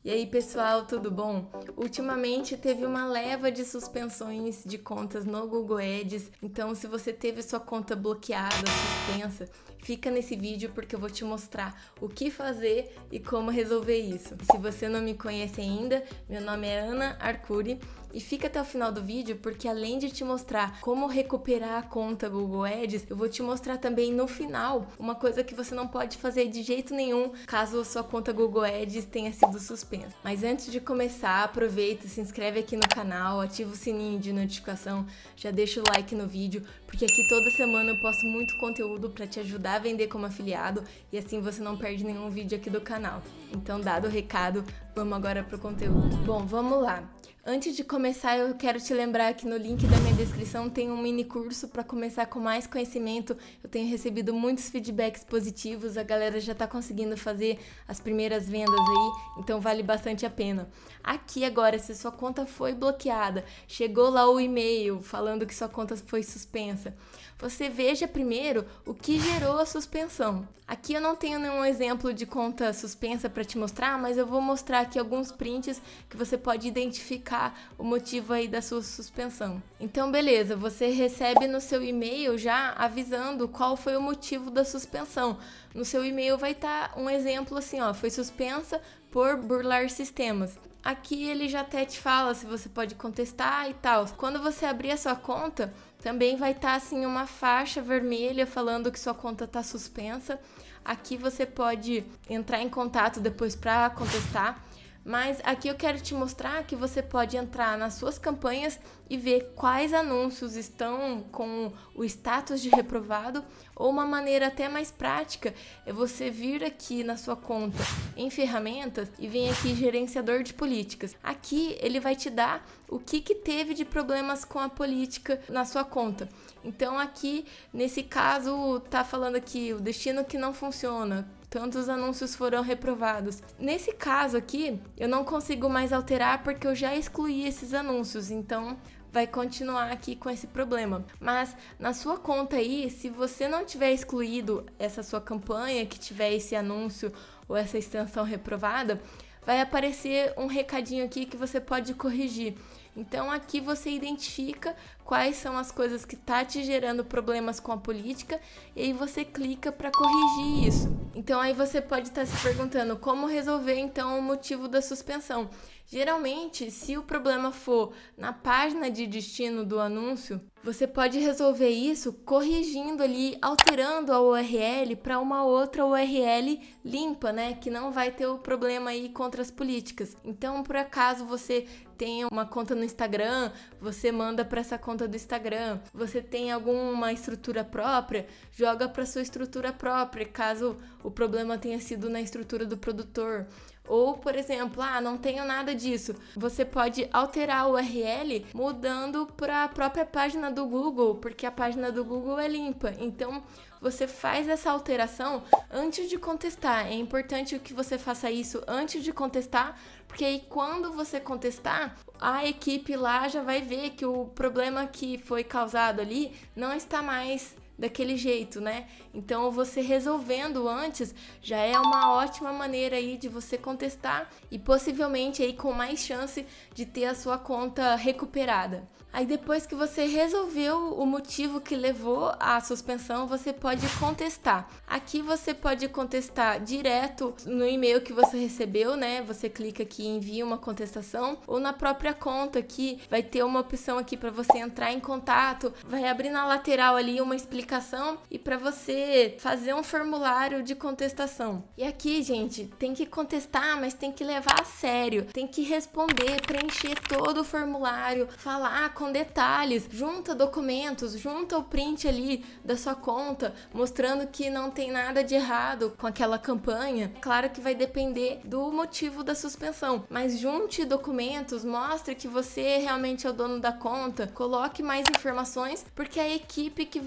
E aí, pessoal, tudo bom? Ultimamente teve uma leva de suspensões de contas no Google Ads, então se você teve sua conta bloqueada, suspensa, fica nesse vídeo porque eu vou te mostrar o que fazer e como resolver isso. Se você não me conhece ainda, meu nome é Ana Arcuri e fica até o final do vídeo porque além de te mostrar como recuperar a conta Google Ads, eu vou te mostrar também no final uma coisa que você não pode fazer de jeito nenhum caso a sua conta Google Ads tenha sido suspensa. Mas antes de começar, aproveita, se inscreve aqui no canal, ativa o sininho de notificação, já deixa o like no vídeo, porque aqui toda semana eu posto muito conteúdo para te ajudar a vender como afiliado e assim você não perde nenhum vídeo aqui do canal. Então, dado o recado, vamos agora pro conteúdo. Bom, vamos lá. Antes de começar, eu quero te lembrar que no link da minha descrição tem um mini curso para começar com mais conhecimento. Eu tenho recebido muitos feedbacks positivos, a galera já está conseguindo fazer as primeiras vendas aí, então vale bastante a pena. Aqui agora, se sua conta foi bloqueada, chegou lá o e-mail falando que sua conta foi suspensa, você veja primeiro o que gerou a suspensão. Aqui eu não tenho nenhum exemplo de conta suspensa para te mostrar, mas eu vou mostrar aqui alguns prints que você pode identificar o motivo aí da sua suspensão. Então, beleza, você recebe no seu e-mail já avisando qual foi o motivo da suspensão. No seu e-mail vai estar um exemplo assim, ó, foi suspensa por burlar sistemas. Aqui ele já até te fala se você pode contestar e tal. Quando você abrir a sua conta, também vai estar assim uma faixa vermelha falando que sua conta está suspensa. Aqui você pode entrar em contato depois para contestar. Mas aqui eu quero te mostrar que você pode entrar nas suas campanhas e ver quais anúncios estão com o status de reprovado, ou uma maneira até mais prática é você vir aqui na sua conta em ferramentas e vir aqui gerenciador de políticas. Aqui ele vai te dar o que teve de problemas com a política na sua conta. Então aqui nesse caso tá falando aqui o destino que não funciona, tantos anúncios foram reprovados. Nesse caso aqui, eu não consigo mais alterar porque eu já excluí esses anúncios, então vai continuar aqui com esse problema. Mas na sua conta aí, se você não tiver excluído essa sua campanha, que tiver esse anúncio ou essa extensão reprovada, vai aparecer um recadinho aqui que você pode corrigir. Então aqui você identifica quais são as coisas que tá te gerando problemas com a política e aí você clica para corrigir isso. Então aí você pode estar se perguntando como resolver então o motivo da suspensão. Geralmente, se o problema for na página de destino do anúncio, você pode resolver isso corrigindo ali, alterando a URL para uma outra URL limpa, né? Que não vai ter o problema aí contra as políticas. Então, por acaso você tem uma conta no Instagram, você manda para essa conta do Instagram. Você tem alguma estrutura própria, joga para sua estrutura própria, caso o problema tenha sido na estrutura do produtor. Ou, por exemplo, não tenho nada disso. Você pode alterar a URL mudando para a própria página do Google, porque a página do Google é limpa. Então, você faz essa alteração antes de contestar. É importante que você faça isso antes de contestar, porque aí quando você contestar, a equipe lá já vai ver que o problema que foi causado ali não está mais daquele jeito, né? Então você resolvendo antes já é uma ótima maneira aí de você contestar e possivelmente aí com mais chance de ter a sua conta recuperada. Aí depois que você resolveu o motivo que levou à suspensão, você pode contestar. Aqui você pode contestar direto no e-mail que você recebeu, né? Você clica aqui em envia uma contestação, ou na própria conta aqui vai ter uma opção aqui para você entrar em contato, vai abrir na lateral ali uma explicação e para você fazer um formulário de contestação. E aqui, gente, tem que contestar, mas tem que levar a sério, tem que responder, preencher todo o formulário, falar com detalhes, junta documentos, junta o print ali da sua conta, mostrando que não tem nada de errado com aquela campanha. Claro que vai depender do motivo da suspensão, mas junte documentos, mostre que você realmente é o dono da conta, coloque mais informações, porque a equipe que vai avaliar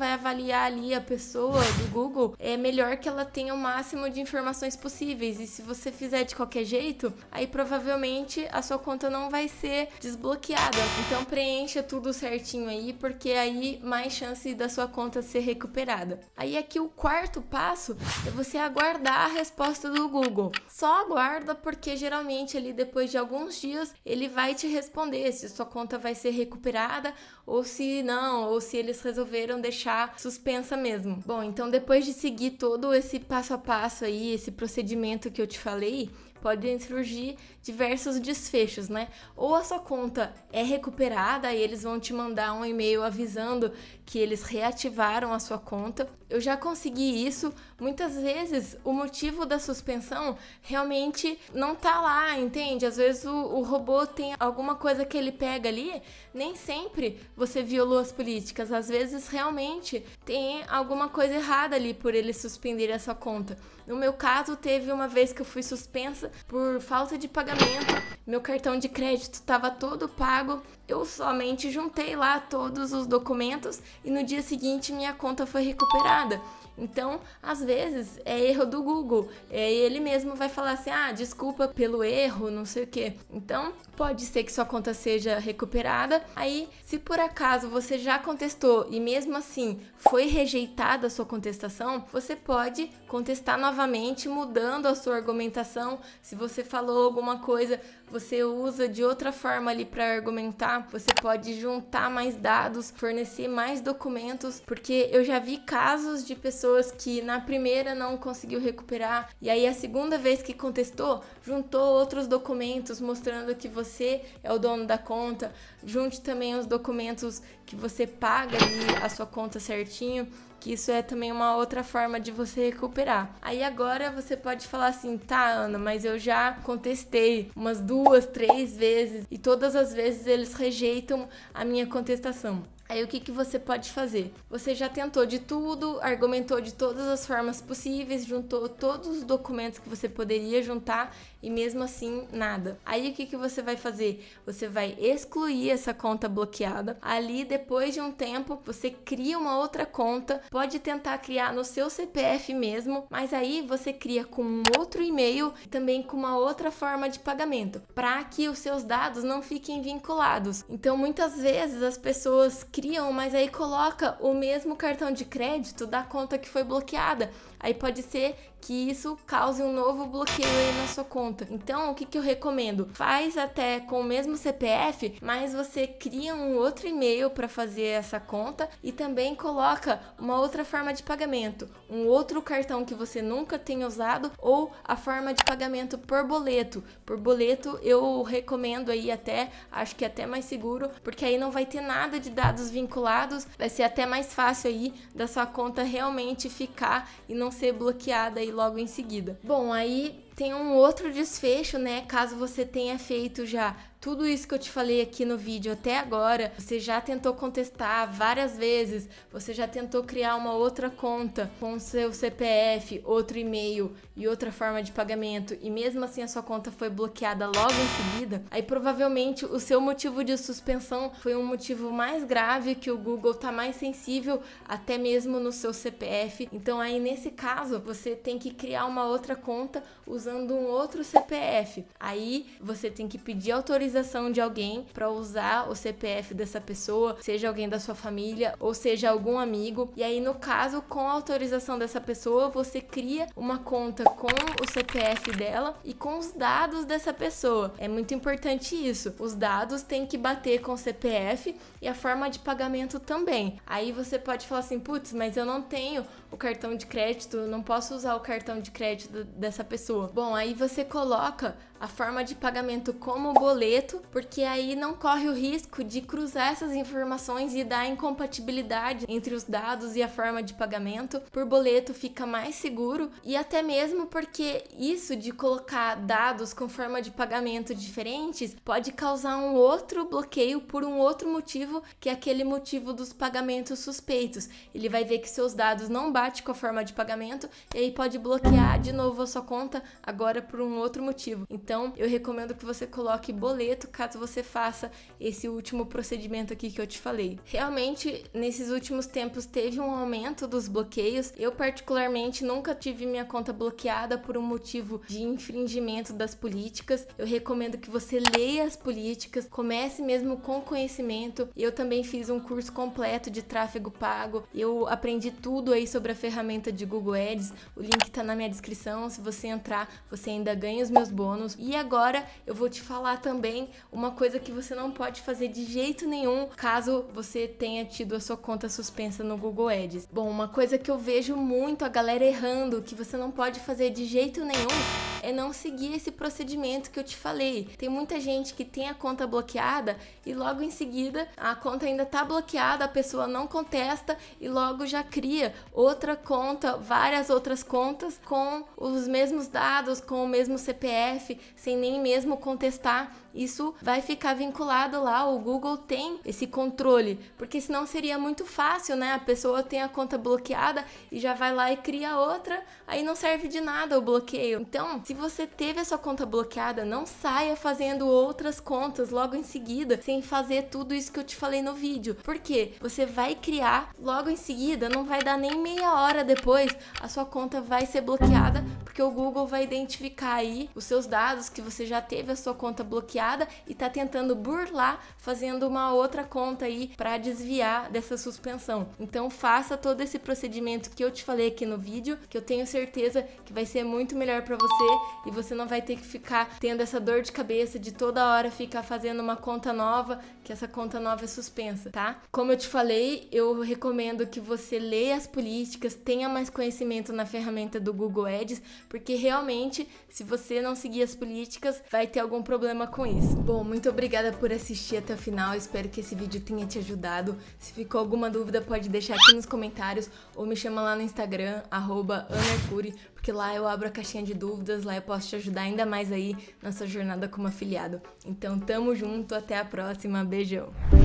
avaliar ali a pessoa do Google, é melhor que ela tenha o máximo de informações possíveis. E se você fizer de qualquer jeito, aí provavelmente a sua conta não vai ser desbloqueada. Então preencha tudo certinho aí, porque aí mais chance da sua conta ser recuperada. Aí aqui o quarto passo é você aguardar a resposta do Google. Só aguarda, porque geralmente ali depois de alguns dias ele vai te responder se sua conta vai ser recuperada ou se não, ou se eles resolveram deixar suspensa mesmo. Bom, então depois de seguir todo esse passo a passo aí, esse procedimento que eu te falei, podem surgir diversos desfechos, né? Ou a sua conta é recuperada e eles vão te mandar um e-mail avisando que eles reativaram a sua conta. Eu já consegui isso. Muitas vezes o motivo da suspensão realmente não tá lá, entende? Às vezes o robô tem alguma coisa que ele pega ali, nem sempre você violou as políticas. Às vezes realmente tem alguma coisa errada ali por eles suspenderem a sua conta. No meu caso, teve uma vez que eu fui suspensa por falta de pagamento. Meu cartão de crédito estava todo pago. Eu somente juntei lá todos os documentos e no dia seguinte minha conta foi recuperada. Então, às vezes, é erro do Google. Ele mesmo vai falar assim, desculpa pelo erro, não sei o quê. Então, pode ser que sua conta seja recuperada. Aí, se por acaso você já contestou e mesmo assim foi rejeitada a sua contestação, você pode contestar novamente, mudando a sua argumentação. Se você falou alguma coisa, você usa de outra forma ali para argumentar. Você pode juntar mais dados, fornecer mais documentos, porque eu já vi casos de pessoas que na primeira não conseguiu recuperar e aí a segunda vez que contestou, juntou outros documentos mostrando que você é o dono da conta. Junte também os documentos que você paga ali a sua conta certinho, que isso é também uma outra forma de você recuperar. Aí agora você pode falar assim, tá, Ana, mas eu já contestei umas 2, 3 vezes e todas as vezes eles rejeitam a minha contestação. Aí o que você pode fazer? Você já tentou de tudo, argumentou de todas as formas possíveis, juntou todos os documentos que você poderia juntar e mesmo assim nada. Aí o que você vai fazer? Você vai excluir essa conta bloqueada. Ali depois de um tempo você cria uma outra conta, pode tentar criar no seu CPF mesmo, mas aí você cria com um outro e-mail e também com uma outra forma de pagamento, para que os seus dados não fiquem vinculados. Então muitas vezes as pessoas criam, mas aí coloca o mesmo cartão de crédito da conta que foi bloqueada. Aí pode ser que isso cause um novo bloqueio aí na sua conta. Então, o que eu recomendo? Faz até com o mesmo CPF, mas você cria um outro e-mail para fazer essa conta e também coloca uma outra forma de pagamento, um outro cartão que você nunca tenha usado ou a forma de pagamento por boleto. Por boleto eu recomendo aí até, acho que é até mais seguro, porque aí não vai ter nada de dados vinculados, vai ser até mais fácil aí da sua conta realmente ficar e não ser bloqueada aí logo em seguida. Bom, aí tem um outro desfecho, né? Caso você tenha feito já tudo isso que eu te falei aqui no vídeo até agora, você já tentou contestar várias vezes, você já tentou criar uma outra conta com seu CPF, outro e-mail e outra forma de pagamento e mesmo assim a sua conta foi bloqueada logo em seguida, aí provavelmente o seu motivo de suspensão foi um motivo mais grave, que o Google tá mais sensível até mesmo no seu CPF. Então aí nesse caso você tem que criar uma outra conta usando um outro CPF. Aí você tem que pedir autorização de alguém para usar o CPF dessa pessoa, seja alguém da sua família ou seja algum amigo. E aí no caso, com a autorização dessa pessoa, você cria uma conta com o CPF dela e com os dados dessa pessoa. É muito importante isso. Os dados têm que bater com o CPF e a forma de pagamento também. Aí você pode falar assim, putz, mas eu não tenho o cartão de crédito, não posso usar o cartão de crédito dessa pessoa. Bom, aí você coloca a forma de pagamento como boleto, porque aí não corre o risco de cruzar essas informações e dar incompatibilidade entre os dados e a forma de pagamento. Por boleto fica mais seguro e até mesmo porque isso de colocar dados com forma de pagamento diferentes pode causar um outro bloqueio por um outro motivo, que é aquele motivo dos pagamentos suspeitos. Ele vai ver que seus dados não batem com a forma de pagamento e aí pode bloquear de novo a sua conta agora por um outro motivo. Então, eu recomendo que você coloque boleto caso você faça esse último procedimento aqui que eu te falei. Realmente, nesses últimos tempos teve um aumento dos bloqueios. Eu particularmente nunca tive minha conta bloqueada por um motivo de infringimento das políticas. Eu recomendo que você leia as políticas, comece mesmo com conhecimento. Eu também fiz um curso completo de tráfego pago. Eu aprendi tudo aí sobre a ferramenta de Google Ads. O link tá na minha descrição. Se você entrar, você ainda ganha os meus bônus. E agora eu vou te falar também uma coisa que você não pode fazer de jeito nenhum caso você tenha tido a sua conta suspensa no Google Ads. Bom, uma coisa que eu vejo muito a galera errando, que você não pode fazer de jeito nenhum, é não seguir esse procedimento que eu te falei. Tem muita gente que tem a conta bloqueada e logo em seguida a conta ainda tá bloqueada, a pessoa não contesta e logo já cria outra conta, várias outras contas com os mesmos dados, com o mesmo CPF, sem nem mesmo contestar. Isso vai ficar vinculado lá, o Google tem esse controle, porque senão seria muito fácil, né? A pessoa tem a conta bloqueada e já vai lá e cria outra, aí não serve de nada o bloqueio. Então, se você teve a sua conta bloqueada, não saia fazendo outras contas logo em seguida, sem fazer tudo isso que eu te falei no vídeo. Por quê? Você vai criar logo em seguida, não vai dar nem meia hora depois, a sua conta vai ser bloqueada, porque o Google vai identificar aí os seus dados que você já teve a sua conta bloqueada e tá tentando burlar, fazendo uma outra conta aí para desviar dessa suspensão. Então faça todo esse procedimento que eu te falei aqui no vídeo, que eu tenho certeza que vai ser muito melhor para você e você não vai ter que ficar tendo essa dor de cabeça de toda hora ficar fazendo uma conta nova, que essa conta nova é suspensa, tá? Como eu te falei, eu recomendo que você leia as políticas, tenha mais conhecimento na ferramenta do Google Ads, porque realmente, se você não seguir as políticas, vai ter algum problema com isso. Bom, muito obrigada por assistir até o final, espero que esse vídeo tenha te ajudado. Se ficou alguma dúvida, pode deixar aqui nos comentários ou me chama lá no Instagram, @AnaHercuri, porque lá eu abro a caixinha de dúvidas, lá eu posso te ajudar ainda mais aí na sua jornada como afiliado. Então, tamo junto, até a próxima, beijão!